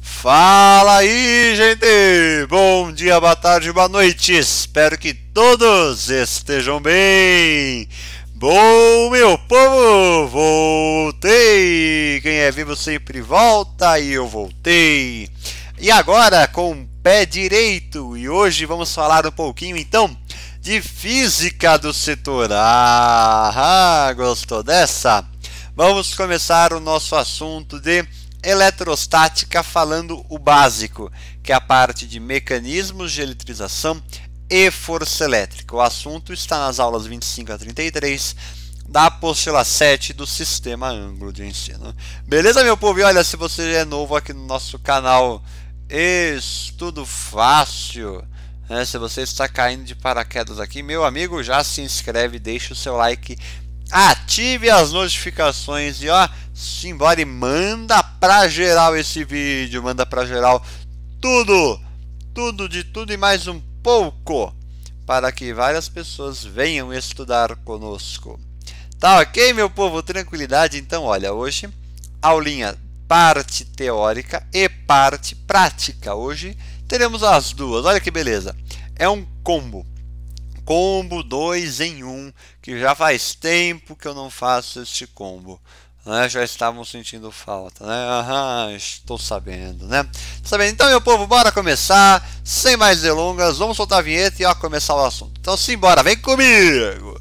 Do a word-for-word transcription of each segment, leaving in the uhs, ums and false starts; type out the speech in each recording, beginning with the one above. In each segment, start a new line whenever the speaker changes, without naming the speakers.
Fala aí, gente! Bom dia, boa tarde, boa noite! Espero que todos estejam bem! Bom, meu povo, voltei! Quem é vivo sempre volta e eu voltei! E agora com o pé direito, e hoje vamos falar um pouquinho então de física do setor. Ah, gostou dessa? Vamos começar o nosso assunto de eletrostática falando o básico, que é a parte de mecanismos de eletrização e força elétrica. O assunto está nas aulas vinte e cinco a trinta e três da apostila sete do Sistema Ângulo de Ensino. Beleza, meu povo? E olha, se você é novo aqui no nosso canal Estudo Fácil, né? Se você está caindo de paraquedas aqui, meu amigo, já se inscreve, deixa o seu like, ative as notificações e ó, simbora e manda pra geral esse vídeo, manda pra geral tudo, tudo de tudo e mais um pouco, para que várias pessoas venham estudar conosco. Tá ok, meu povo? Tranquilidade? Então, olha, hoje aulinha parte teórica e parte prática. Hoje teremos as duas, olha que beleza. É um combo. Combo dois em um, que já faz tempo que eu não faço este combo, né? Já estavam sentindo falta, né? Aham, estou sabendo, né? Sabendo. Então, meu povo, bora começar, sem mais delongas, vamos soltar a vinheta e ó, começar o assunto. Então, simbora, vem comigo!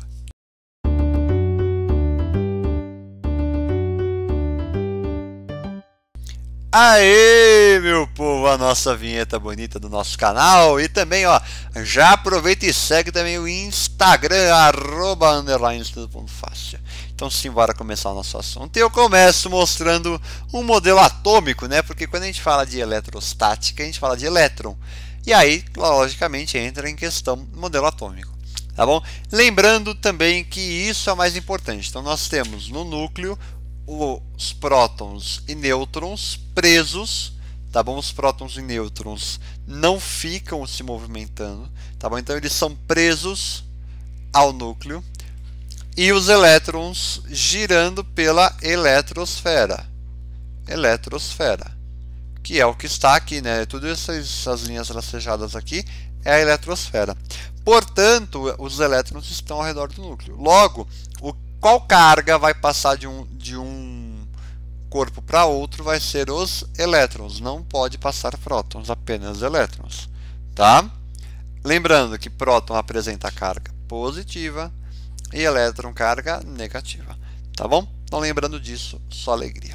Aê, meu povo, a nossa vinheta bonita do nosso canal. E também, ó, já aproveita e segue também o Instagram, arroba, underline, estudo ponto fácil. Então, simbora começar o nosso assunto. E eu começo mostrando um modelo atômico, né? Porque quando a gente fala de eletrostática, a gente fala de elétron. E aí, logicamente, entra em questão o modelo atômico, tá bom? Lembrando também que isso é o mais importante. Então, nós temos no núcleo os prótons e nêutrons presos, tá bom? Os prótons e nêutrons não ficam se movimentando, tá bom? Então eles são presos ao núcleo e os elétrons girando pela eletrosfera, eletrosfera, que é o que está aqui, né? Todas essas, essas linhas tracejadas aqui é a eletrosfera. Portanto, os elétrons estão ao redor do núcleo. Logo, o qual carga vai passar de um, de um corpo para outro vai ser os elétrons. Não pode passar prótons, apenas elétrons. Tá? Lembrando que próton apresenta carga positiva e elétron carga negativa. Tá bom? Então, lembrando disso, só alegria.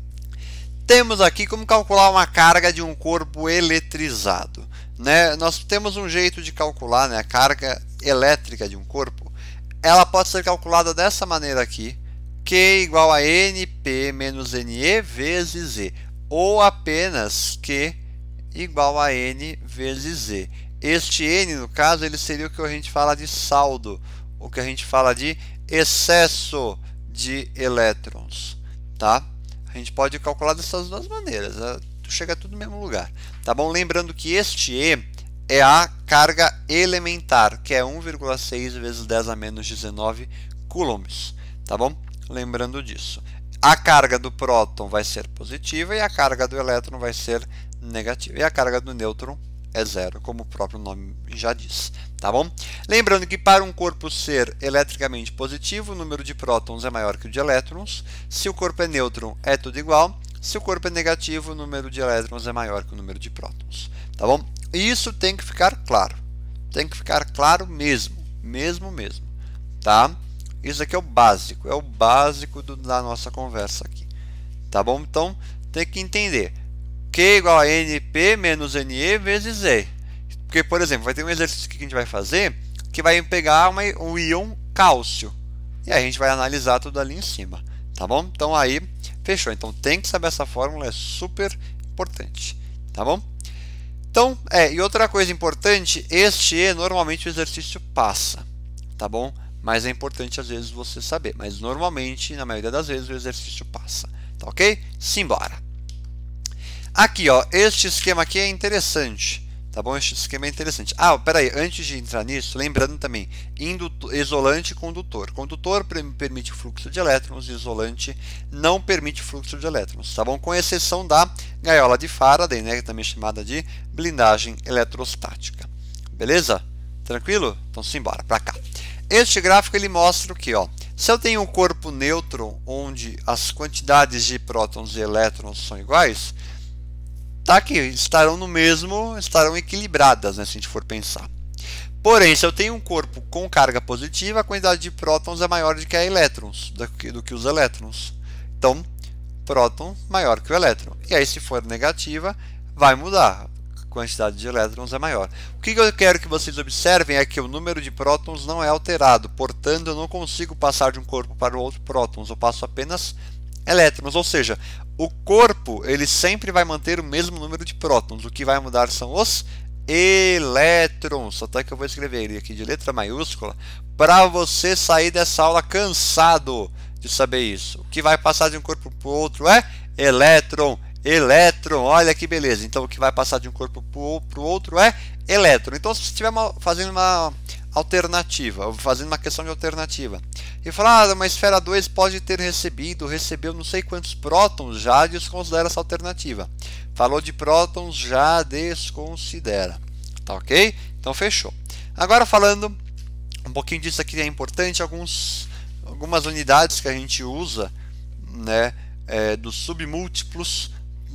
Temos aqui como calcular uma carga de um corpo eletrizado, né? Nós temos um jeito de calcular, né, a carga elétrica de um corpo. Ela pode ser calculada dessa maneira aqui, Q igual a Np menos Ne vezes Z, ou apenas Q igual a N vezes Z. Este N, no caso, ele seria o que a gente fala de saldo, o que a gente fala de excesso de elétrons, tá? A gente pode calcular dessas duas maneiras, né? Chega tudo no mesmo lugar, tá bom? Lembrando que este E é a carga elementar, que é um vírgula seis vezes dez a menos dezenove coulombs, tá bom? Lembrando disso. A carga do próton vai ser positiva e a carga do elétron vai ser negativa. E a carga do nêutron é zero, como o próprio nome já diz, tá bom? Lembrando que para um corpo ser eletricamente positivo, o número de prótons é maior que o de elétrons. Se o corpo é nêutron, é tudo igual. Se o corpo é negativo, o número de elétrons é maior que o número de prótons, tá bom? E isso tem que ficar claro. Tem que ficar claro mesmo. Mesmo, mesmo. Tá? Isso aqui é o básico. É o básico do, da nossa conversa aqui. Tá bom? Então, tem que entender. Q igual a Np menos Ne vezes Z. Porque, por exemplo, vai ter um exercício que a gente vai fazer que vai pegar uma, um íon cálcio. E aí a gente vai analisar tudo ali em cima. Tá bom? Então, aí, fechou. Então, tem que saber essa fórmula. É super importante. Tá bom? Então, é, e outra coisa importante, este E normalmente o exercício passa, tá bom? Mas é importante às vezes você saber, mas normalmente, na maioria das vezes, o exercício passa, tá ok? Simbora! Aqui, ó, este esquema aqui é interessante, tá Tá bom? Esse esquema é interessante. Ah, peraí, antes de entrar nisso, lembrando também, indutor, isolante e condutor. Condutor permite fluxo de elétrons, isolante não permite fluxo de elétrons, tá bom? Com exceção da gaiola de Faraday, né, também chamada de blindagem eletrostática. Beleza? Tranquilo? Então simbora, para cá. Este gráfico ele mostra o que, ó? Se eu tenho um corpo neutro onde as quantidades de prótons e elétrons são iguais, tá que estarão no mesmo, estarão equilibradas, né, se a gente for pensar. Porém, se eu tenho um corpo com carga positiva, a quantidade de prótons é maior do que a elétrons, do que, do que os elétrons. Então, próton maior que o elétron. E aí, se for negativa, vai mudar. A quantidade de elétrons é maior. O que eu quero que vocês observem é que o número de prótons não é alterado. Portanto, eu não consigo passar de um corpo para o outro prótons. Eu passo apenas elétrons, ou seja, o corpo ele sempre vai manter o mesmo número de prótons. O que vai mudar são os elétrons. Até que eu vou escrever ele aqui de letra maiúscula para você sair dessa aula cansado de saber isso. O que vai passar de um corpo para o outro é elétron. Elétron, olha que beleza. Então o que vai passar de um corpo para o outro é elétron. Então se você estiver fazendo uma alternativa, fazendo uma questão de alternativa, e falar, ah, uma esfera dois pode ter recebido, recebeu não sei quantos prótons, já desconsidera essa alternativa. Falou de prótons, já desconsidera. Tá ok? Então fechou. Agora falando um pouquinho disso aqui é importante, alguns, algumas unidades que a gente usa, né, é, dos submúltiplos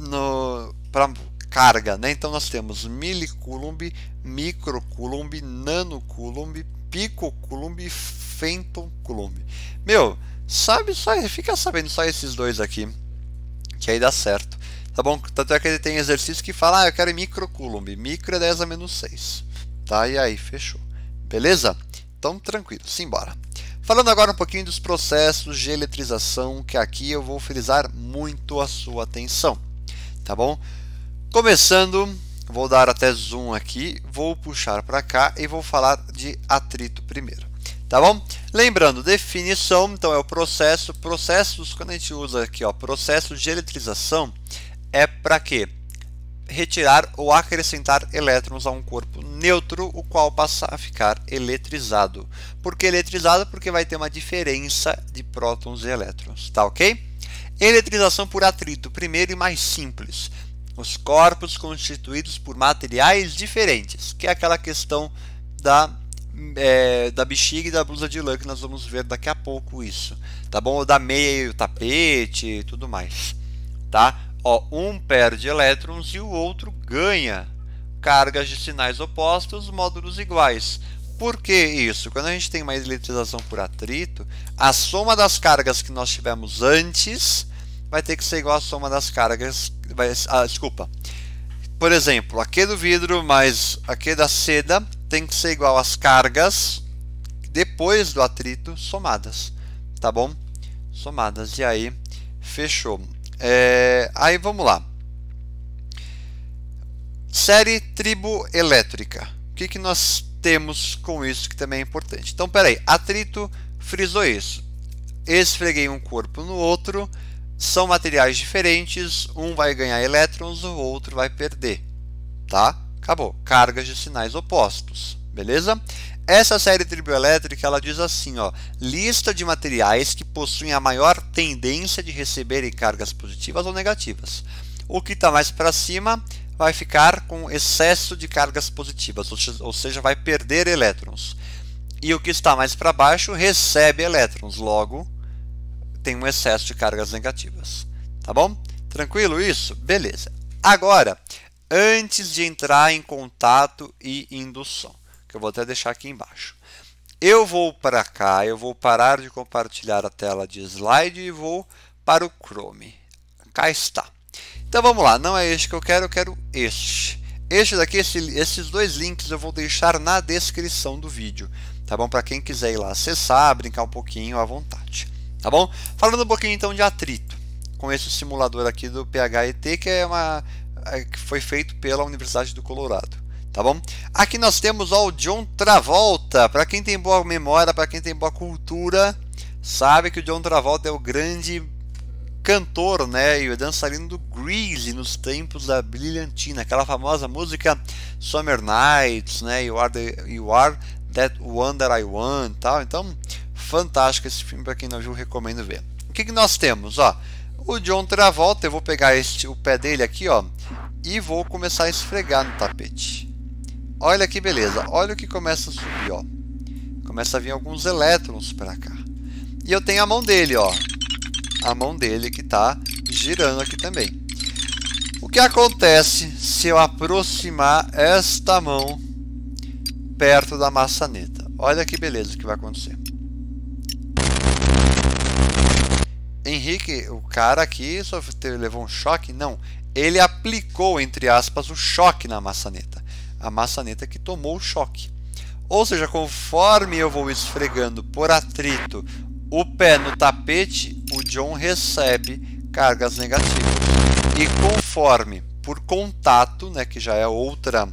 para carga, né? Então nós temos milicoulomb, microcoulomb, nanocoulomb, picocoulomb, femtocoulomb. Meu, sabe só, fica sabendo só esses dois aqui, que aí dá certo. Tá bom? Tanto é que ele tem exercício que fala, ah, eu quero microcoulomb, micro é dez a menos seis. Tá? E aí, fechou. Beleza? Então, tranquilo, simbora. Falando agora um pouquinho dos processos de eletrização, que aqui eu vou frisar muito a sua atenção. Tá bom? Começando, vou dar até zoom aqui, vou puxar para cá e vou falar de atrito primeiro. Tá bom? Lembrando, definição, então é o processo. Processos, quando a gente usa aqui, ó, processo de eletrização, é para quê? Retirar ou acrescentar elétrons a um corpo neutro, o qual passa a ficar eletrizado. Por que eletrizado? Porque vai ter uma diferença de prótons e elétrons. Tá ok? Eletrização por atrito, primeiro e mais simples. Os corpos constituídos por materiais diferentes, que é aquela questão da, é, da bexiga e da blusa de lã, que nós vamos ver daqui a pouco isso. Tá bom? Ou da meia e o tapete e tudo mais. Tá? Ó, um perde elétrons e o outro ganha cargas de sinais opostos, módulos iguais. Por que isso? Quando a gente tem uma eletrização por atrito, a soma das cargas que nós tivemos antes vai ter que ser igual à soma das cargas. Vai, ah, desculpa. Por exemplo, aqui do vidro mais aqui da seda tem que ser igual às cargas depois do atrito somadas. Tá bom? Somadas. E aí, fechou. É, aí vamos lá. Série triboelétrica. O que, que nós temos com isso que também é importante? Então, peraí, atrito frisou isso. Esfreguei um corpo no outro, são materiais diferentes, um vai ganhar elétrons, o outro vai perder. Tá? Acabou. Cargas de sinais opostos. Beleza? Essa série triboelétrica ela diz assim, ó, lista de materiais que possuem a maior tendência de receberem cargas positivas ou negativas. O que está mais para cima vai ficar com excesso de cargas positivas, ou seja, vai perder elétrons. E o que está mais para baixo recebe elétrons, logo tem um excesso de cargas negativas. Tá bom? Tranquilo isso? Beleza. Agora, antes de entrar em contato e indução, que eu vou até deixar aqui embaixo, eu vou para cá, eu vou parar de compartilhar a tela de slide e vou para o Chrome. Cá está. Então vamos lá, não é este que eu quero, eu quero este. Este daqui, esse, esses dois links eu vou deixar na descrição do vídeo, tá bom? Para quem quiser ir lá acessar, brincar um pouquinho à vontade, tá bom? Falando um pouquinho então de atrito, com esse simulador aqui do P H E T, que é uma que foi feito pela Universidade do Colorado, tá bom? Aqui nós temos ó, o John Travolta. Para quem tem boa memória, para quem tem boa cultura, sabe que o John Travolta é o grande cantor, né, e o dançarino do Grease nos tempos da brilhantina, aquela famosa música Summer Nights, né, You Are, the, you are That One That I Want, tal. Então, fantástico esse filme, para quem não viu, recomendo ver. O que, que nós temos? Ó, o John Travolta, eu vou pegar este, o pé dele aqui, ó, e vou começar a esfregar no tapete. Olha que beleza, olha o que começa a subir, ó. Começa a vir alguns elétrons para cá. E eu tenho a mão dele, ó. A mão dele que está girando aqui também. O que acontece se eu aproximar esta mão perto da maçaneta? Olha que beleza que vai acontecer. Henrique, o cara aqui só levou um choque? Não, ele aplicou, entre aspas, o choque na maçaneta. A maçaneta que tomou o choque. Ou seja, conforme eu vou esfregando por atrito o pé no tapete, o John recebe cargas negativas. E conforme, por contato, né, que já é outra,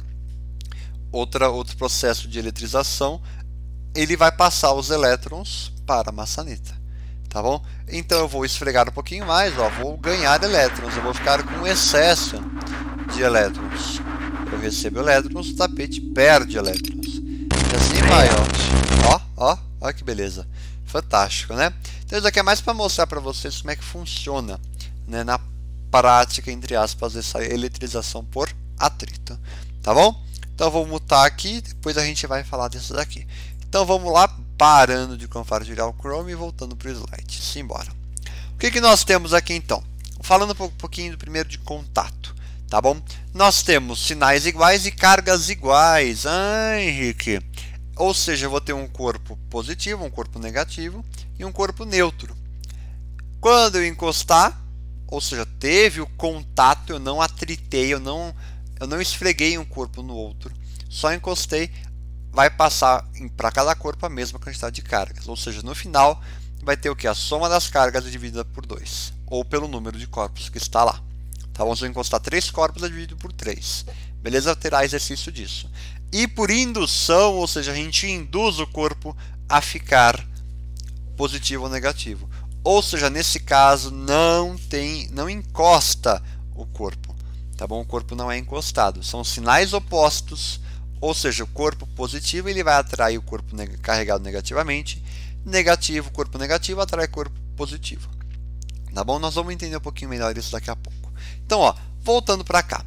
outra, outro processo de eletrização, ele vai passar os elétrons para a maçaneta. Tá bom? Então eu vou esfregar um pouquinho mais, ó, vou ganhar elétrons, eu vou ficar com excesso de elétrons. Eu recebo elétrons, o tapete perde elétrons. E assim vai, ó. Ó, ó, ó que beleza. Fantástico, né? Então isso aqui é mais para mostrar para vocês como é que funciona, né, na prática, entre aspas, essa eletrização por atrito. Tá bom? Então eu vou mutar aqui, depois a gente vai falar disso daqui. Então vamos lá, parando de compartilhar o Chrome e voltando para o slide. Simbora. O que, que nós temos aqui então? Falando um pouquinho do primeiro de contato. Tá bom? Nós temos sinais iguais e cargas iguais. Ah, Henrique. Ou seja, eu vou ter um corpo positivo, um corpo negativo e um corpo neutro. Quando eu encostar, ou seja, teve o contato, eu não atritei, eu não, eu não esfreguei um corpo no outro, só encostei, vai passar para cada corpo a mesma quantidade de cargas. Ou seja, no final vai ter o que? A soma das cargas dividida por dois, ou pelo número de corpos que está lá. Tá bom? Se eu encostar três corpos, é dividido por três. Beleza? Terá exercício disso. E por indução, ou seja, a gente induz o corpo a ficar positivo ou negativo. Ou seja, nesse caso, não tem, não encosta o corpo. Tá bom? O corpo não é encostado. São sinais opostos, ou seja, o corpo positivo ele vai atrair o corpo neg- carregado negativamente. Negativo, corpo negativo atrai corpo positivo. Tá bom? Nós vamos entender um pouquinho melhor isso daqui a pouco. Então, ó, voltando para cá.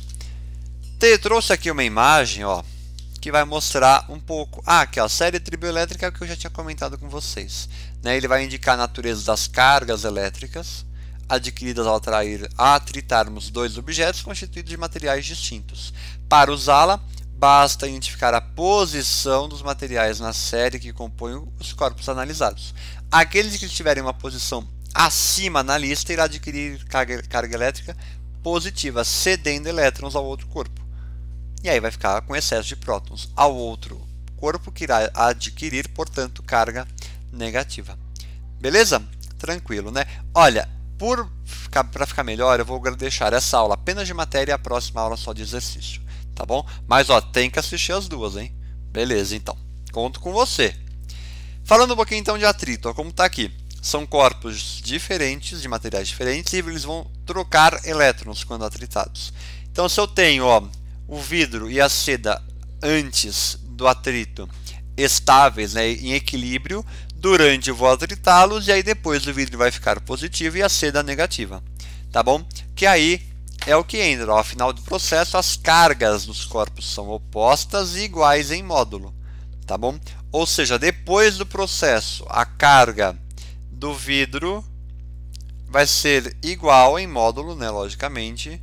Te trouxe aqui uma imagem, ó, que vai mostrar um pouco. Ah, aqui, ó, a série triboelétrica que eu já tinha comentado com vocês. Né? Ele vai indicar a natureza das cargas elétricas adquiridas ao atrair, atritarmos dois objetos constituídos de materiais distintos. Para usá-la, basta identificar a posição dos materiais na série que compõem os corpos analisados. Aqueles que tiverem uma posição acima na lista irá adquirir carga, carga elétrica positiva, cedendo elétrons ao outro corpo. E aí vai ficar com excesso de prótons ao outro corpo, que irá adquirir, portanto, carga negativa. Beleza? Tranquilo, né? Olha, por para ficar melhor, eu vou deixar essa aula apenas de matéria e a próxima aula só de exercício. Tá bom? Mas, ó, tem que assistir as duas, hein? Beleza, então. Conto com você. Falando um pouquinho, então, de atrito, ó, como está aqui. São corpos diferentes, de materiais diferentes, e eles vão trocar elétrons quando atritados. Então, se eu tenho, ó, o vidro e a seda antes do atrito estáveis, né, em equilíbrio, durante eu vou atritá-los, e aí depois o vidro vai ficar positivo e a seda negativa. Tá bom? Que aí é o que entra. Ó, ao final do processo, as cargas dos corpos são opostas e iguais em módulo. Tá bom? Ou seja, depois do processo, a carga do vidro vai ser igual em módulo, né, logicamente,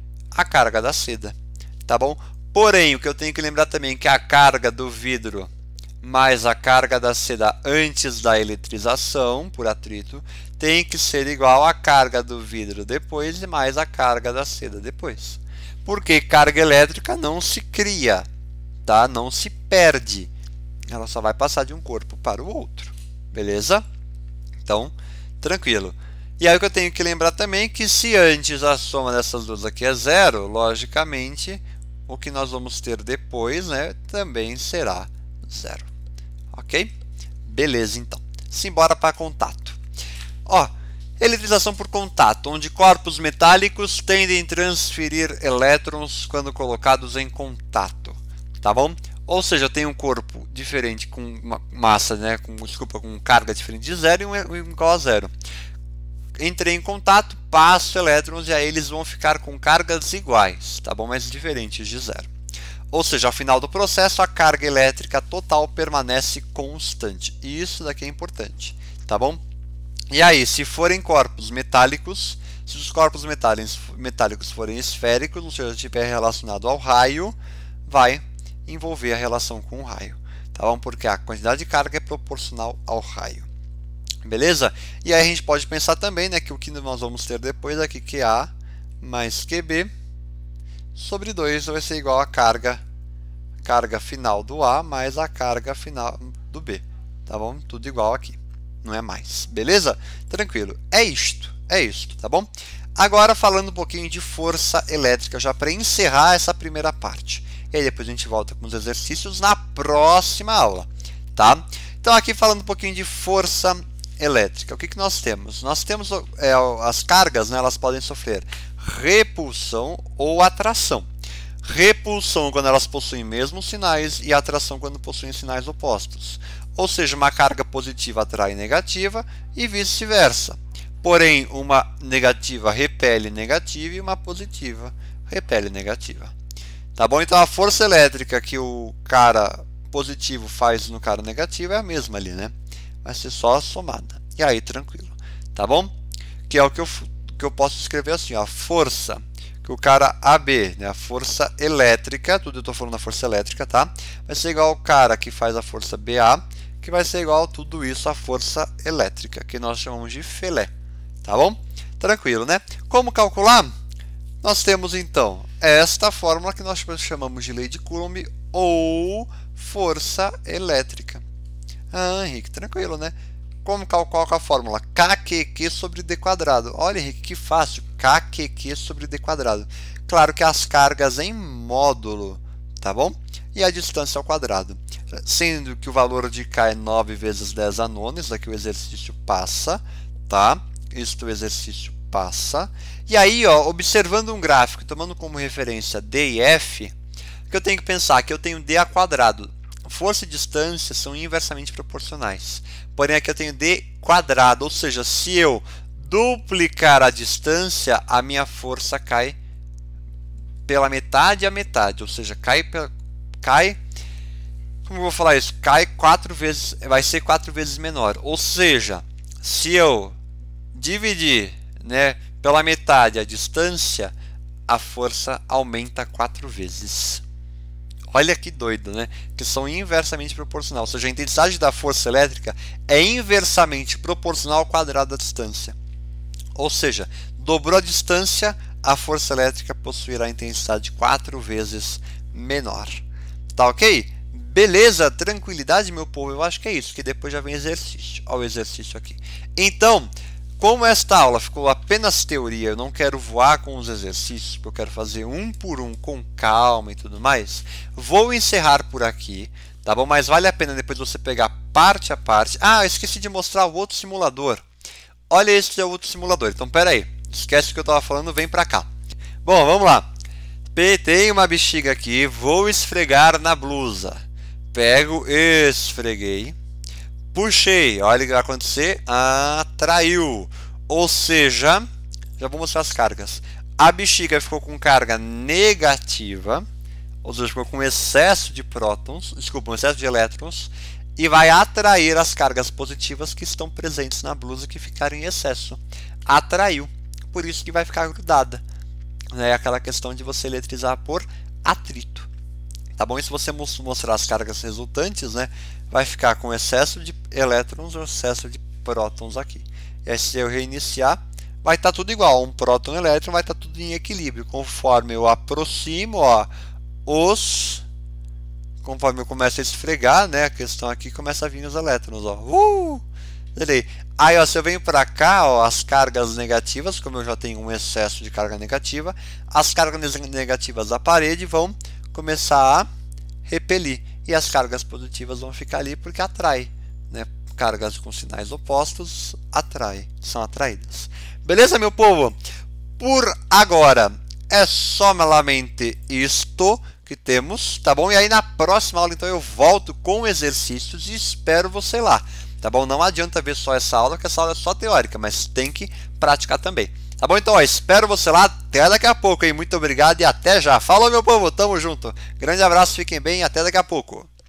à carga da seda. Tá bom? Porém, o que eu tenho que lembrar também é que a carga do vidro mais a carga da seda antes da eletrização, por atrito, tem que ser igual à carga do vidro depois e mais a carga da seda depois. Porque carga elétrica não se cria, tá? Não se perde. Ela só vai passar de um corpo para o outro. Beleza? Então, tranquilo. E aí o que eu tenho que lembrar também é que se antes a soma dessas duas aqui é zero, logicamente, o que nós vamos ter depois, né, também será zero. Ok? Beleza, então. Simbora para contato. Ó, Eletrização por contato, onde corpos metálicos tendem a transferir elétrons quando colocados em contato, tá bom? Ou seja, eu tenho um corpo diferente com uma massa, né, com, desculpa, com carga diferente de zero e um igual a zero. Entrei em contato, passo elétrons e aí eles vão ficar com cargas iguais, tá bom? Mas diferentes de zero. Ou seja, ao final do processo, a carga elétrica total permanece constante. E isso daqui é importante, tá bom? E aí, se forem corpos metálicos, se os corpos metálicos forem esféricos, ou seja, estiver relacionado ao raio, vai envolver a relação com o raio, tá bom? Porque a quantidade de carga é proporcional ao raio. Beleza? E aí a gente pode pensar também, né, que o que nós vamos ter depois aqui, que A mais Q B sobre dois vai ser igual a carga, carga final do A mais a carga final do B. Tá bom? Tudo igual aqui. Não é mais. Beleza? Tranquilo. É isto. É isto, tá bom? Agora falando um pouquinho de força elétrica, já para encerrar essa primeira parte. E aí depois a gente volta com os exercícios na próxima aula, tá? Então aqui falando um pouquinho de força elétrica. O que, que nós temos? Nós temos é, as cargas, né, elas podem sofrer repulsão ou atração. Repulsão quando elas possuem mesmos sinais e atração quando possuem sinais opostos. Ou seja, uma carga positiva atrai negativa e vice-versa. Porém, uma negativa repele negativa e uma positiva repele negativa. Tá bom? Então a força elétrica que o cara positivo faz no cara negativo é a mesma ali, né? Vai ser só somada. E aí, tranquilo. Tá bom? Que é o que eu, que eu posso escrever assim, ó. A força que o cara A B, né? A força elétrica, tudo eu estou falando da força elétrica, tá? Vai ser igual ao cara que faz a força B A, que vai ser igual a tudo isso à força elétrica, que nós chamamos de Felé. Tá bom? Tranquilo, né? Como calcular? Nós temos então esta fórmula que nós chamamos de lei de Coulomb ou força elétrica. Ah, Henrique, tranquilo, né? Como calcular a fórmula? K Q Q sobre D quadrado. Olha, Henrique, que fácil. K Q Q sobre D quadrado. Claro que as cargas em módulo, tá bom? E a distância ao quadrado. Sendo que o valor de K é nove vezes dez a nona, isso aqui o exercício passa, tá? Isto o exercício passa. E aí, ó, observando um gráfico, tomando como referência D e F, que eu tenho que pensar que eu tenho D a quadrado. Força e distância são inversamente proporcionais. Porém, aqui eu tenho D quadrado, ou seja, se eu duplicar a distância, a minha força cai pela metade a metade, ou seja, cai, cai como eu vou falar isso? Cai quatro vezes, vai ser quatro vezes menor. Ou seja, se eu dividir, né, pela metade a distância, a força aumenta quatro vezes. Olha que doido, né? Que são inversamente proporcional. Ou seja, a intensidade da força elétrica é inversamente proporcional ao quadrado da distância. Ou seja, dobrou a distância, a força elétrica possuirá intensidade quatro vezes menor. Tá ok? Beleza? Tranquilidade, meu povo? Eu acho que é isso, que depois já vem exercício. Olha o exercício aqui. Então, como esta aula ficou apenas teoria, eu não quero voar com os exercícios, porque eu quero fazer um por um com calma e tudo mais, vou encerrar por aqui, tá bom? Mas vale a pena depois você pegar parte a parte. Ah, eu esqueci de mostrar o outro simulador. Olha, esse é o outro simulador. Então, pera aí. Esquece o que eu estava falando, vem pra cá. Bom, vamos lá. Tem uma bexiga aqui, vou esfregar na blusa. Pego, esfreguei. Puxei, olha o que vai acontecer, atraiu, ou seja, já vou mostrar as cargas. A bexiga ficou com carga negativa, ou seja, ficou com excesso de prótons, desculpa, um excesso de elétrons, e vai atrair as cargas positivas que estão presentes na blusa que ficaram em excesso. Atraiu, por isso que vai ficar grudada. É aquela questão de você eletrizar por atrito. Tá bom? E se você mostrar as cargas resultantes, né, vai ficar com excesso de elétrons ou excesso de prótons aqui. E aí, se eu reiniciar, vai estar tudo igual. Um próton e um elétron vai estar tudo em equilíbrio. Conforme eu aproximo, ó, os... Conforme eu começo a esfregar, né, a questão aqui começa a vir os elétrons. Ó. Uh! Aí, ó, se eu venho para cá, ó, as cargas negativas, como eu já tenho um excesso de carga negativa, as cargas negativas da parede vão começar a repelir. E as cargas positivas vão ficar ali porque atrai, né? cargas com sinais opostos atrai, são atraídas. Beleza, meu povo? Por agora é somente isto que temos, tá bom? E aí na próxima aula então eu volto com exercícios e espero você lá, tá bom? Não adianta ver só essa aula, que essa aula é só teórica, mas tem que praticar também. Tá bom? Então, ó, espero você lá. Até daqui a pouco, hein? Muito obrigado e até já. Falou, meu povo. Tamo junto. Grande abraço, fiquem bem e até daqui a pouco.